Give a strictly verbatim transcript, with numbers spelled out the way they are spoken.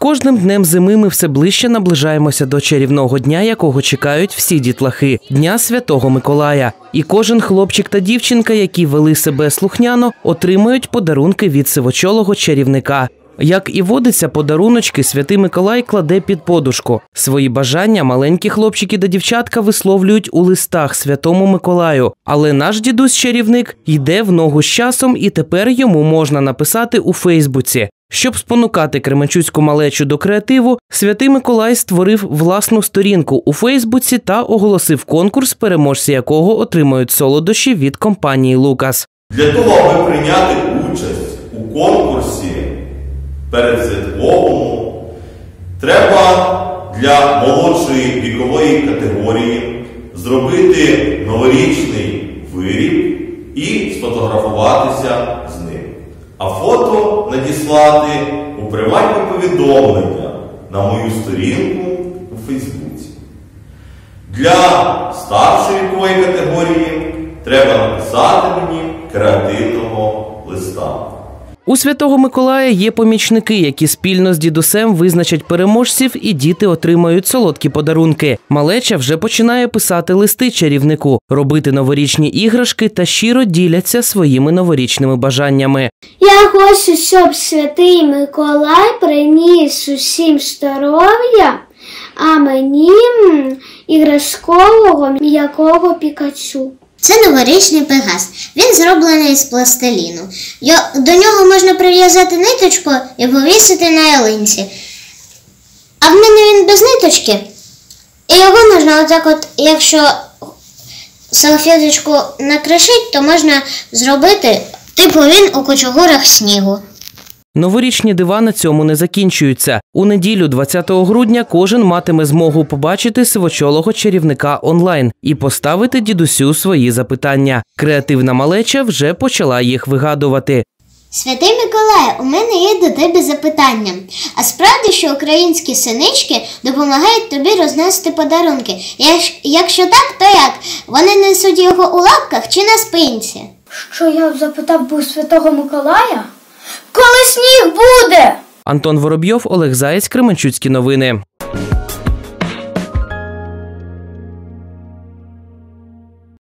кожним днем зими ми все ближче наближаємося до чарівного дня, якого чекають всі дітлахи – Дня Святого Миколая. І кожен хлопчик та дівчинка, які вели себе слухняно, отримають подарунки від сивочолого чарівника. Як і водиться, подаруночки Святий Миколай кладе під подушку. Свої бажання маленькі хлопчики та дівчатка висловлюють у листах Святому Миколаю. Але наш дідусь-чарівник йде в ногу з часом, і тепер йому можна написати у Фейсбуці. Щоб спонукати кременчуцьку малечу до креативу, Святий Миколай створив власну сторінку у Фейсбуці та оголосив конкурс, переможці якого отримають солодощі від компанії «Лукас». Для того, аби прийняти участь у конкурсі передсвятковому, треба для молодшої вікової категорії зробити новорічний виріб і сфотографуватися з ним. А фото надіслати у приватні повідомлення на мою сторінку у Фейсбуці. Для старшої вікової категорії треба написати мені креативного листа. У Святого Миколая є помічники, які спільно з дідусем визначать переможців, і діти отримають солодкі подарунки. Малеча вже починає писати листи чарівнику, робити новорічні іграшки та щиро діляться своїми новорічними бажаннями. Я хочу, щоб Святий Миколай приніс усім здоров'я, а мені іграшкового м'якого Пікачу. Це новорічний пегас. Він зроблений з пластиліну. До нього можна прив'язати ниточку і повісити на ялинці. А в мене він без ниточки. І його можна отак от, якщо салфеточку накришить, то можна зробити, типу він у кучугурах снігу. Новорічні дива на цьому не закінчуються. У неділю, двадцятого грудня, кожен матиме змогу побачити сивочолого чарівника онлайн і поставити дідусю свої запитання. Креативна малеча вже почала їх вигадувати. Святий Миколай, у мене є до тебе запитання. А справді, що українські синички допомагають тобі рознести подарунки? Якщо так, то як? Вони несуть його у лапках чи на спинці? Що я запитав був Святого Миколая? Коли сніг буде? Антон Воробйов, Олег Заєць, Кременчуцькі новини.